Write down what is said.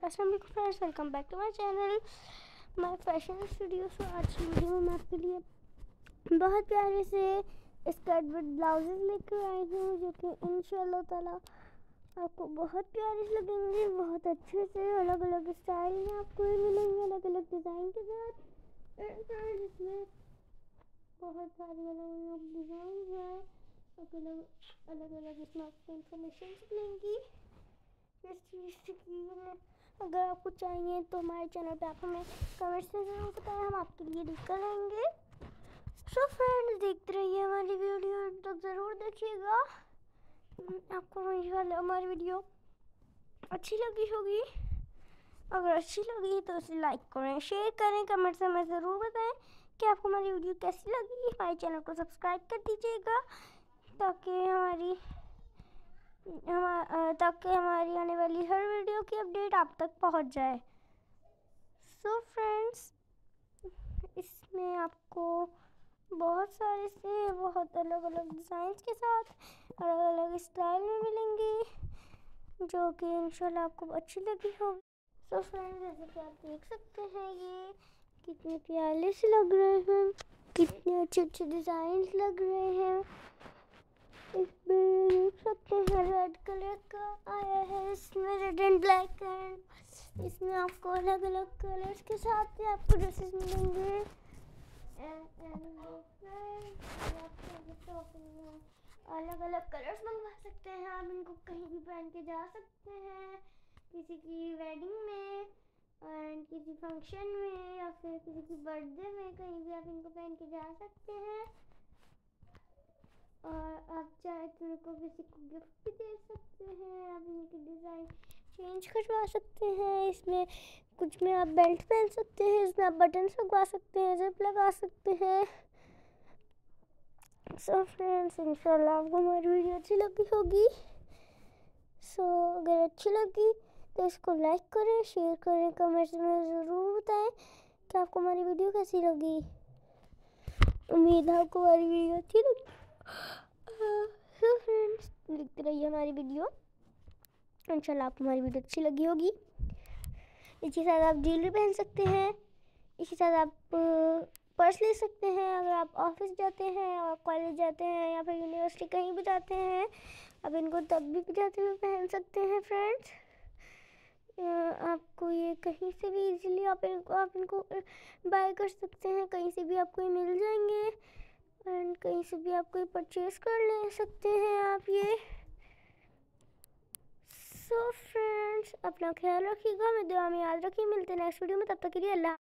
अस्सलाम वालेकुम friends, welcome back to my channel my fashion studio. So आज की वीडियो में मैं आपके लिए बहुत प्यारे से स्कर्ट विद ब्लाउजेस लेकर आई हूँ, जो कि इंशाल्लाह ताला आपको बहुत प्यारे लगेंगे। बहुत अच्छे से अलग अलग स्टाइल में आपको मिलेंगे, अलग अलग डिज़ाइन के साथ, जिसमें बहुत सारे अलग अलग डिज़ाइन है, अलग अलग इसमें आपको इंफॉर्मेशन मिलेंगी इस चीज़ की। अगर आपको चाहिए तो हमारे चैनल पे आप हमें कमेंट्स में ज़रूर बताएं, हम आपके लिए लेकर आएंगे। सो फ्रेंड्स, देखते रहिए हमारी वीडियो तक, ज़रूर देखिएगा। आपको हमारी वीडियो अच्छी लगी होगी। अगर अच्छी लगी तो उसे लाइक करें, शेयर करें, कमेंट्स में हमें ज़रूर बताएं कि आपको हमारी वीडियो कैसी लगी। हमारे चैनल को सब्सक्राइब कर दीजिएगा ताकि हमारी आने वाली हर वीडियो की अपडेट आप तक पहुंच जाए। सो फ्रेंड्स, इसमें आपको बहुत अलग अलग डिज़ाइंस के साथ अलग अलग स्टाइल में मिलेंगी, जो कि इंशाल्लाह आपको अच्छी लगी होगी। सो फ्रेंड्स, जैसे कि आप देख सकते हैं, ये कितने प्यारे से लग रहे हैं, कितने अच्छे अच्छे डिज़ाइंस लग रहे हैं। इसमें देख सकते हैं रेड कलर का आया है, इसमें रेड एंड ब्लैक एंड इसमें आपको अलग अलग कलर्स के साथ ही आपको ड्रेसेस मिलेंगे। अलग अलग कलर्स मंगवा सकते हैं आप, इनको कहीं भी पहन के जा सकते हैं, किसी की वेडिंग में एंड किसी फंक्शन में या फिर किसी की बर्थडे में, कहीं भी आप इनको पहन के जा सकते हैं। और आप चाहे तो इनको किसी को गिफ्ट भी दे सकते हैं। आप इनकी डिज़ाइन चेंज करवा सकते हैं। इसमें कुछ में आप बेल्ट पहन सकते हैं, इसमें आप बटन्स लगवा सकते हैं, जिप लगा सकते हैं। सो फ्रेंड्स, इंशाल्लाह आपको हमारी वीडियो अच्छी लगी होगी। सो अगर अच्छी लगी तो इसको लाइक करें, शेयर करें, कमेंट्स में ज़रूर बताएं कि आपको हमारी वीडियो कैसी लगी। उम्मीद है आपको हमारी वीडियो अच्छी लगी। सो फ्रेंड्स, देखते रहिए हमारी वीडियो, इंशाल्लाह आपको हमारी वीडियो अच्छी लगी होगी। इसके साथ आप ज्वेलरी पहन सकते हैं, इसके साथ आप पर्स ले सकते हैं। अगर आप ऑफिस जाते हैं और कॉलेज जाते हैं या फिर यूनिवर्सिटी कहीं भी जाते हैं, आप इनको तब भी जाते हुए पहन सकते हैं। फ्रेंड्स, आपको ये कहीं से भी इजीली आप इनको बाय कर सकते हैं, कहीं से भी आपको ये मिल जाएंगे एंड कहीं से भी आप कोई परचेज कर ले सकते हैं आप ये। सो फ्रेंड्स, अपना ख्याल रखिएगा, मैं दुआ में याद रखिए। मिलते हैं नेक्स्ट वीडियो में, तब तक के लिए अल्लाह।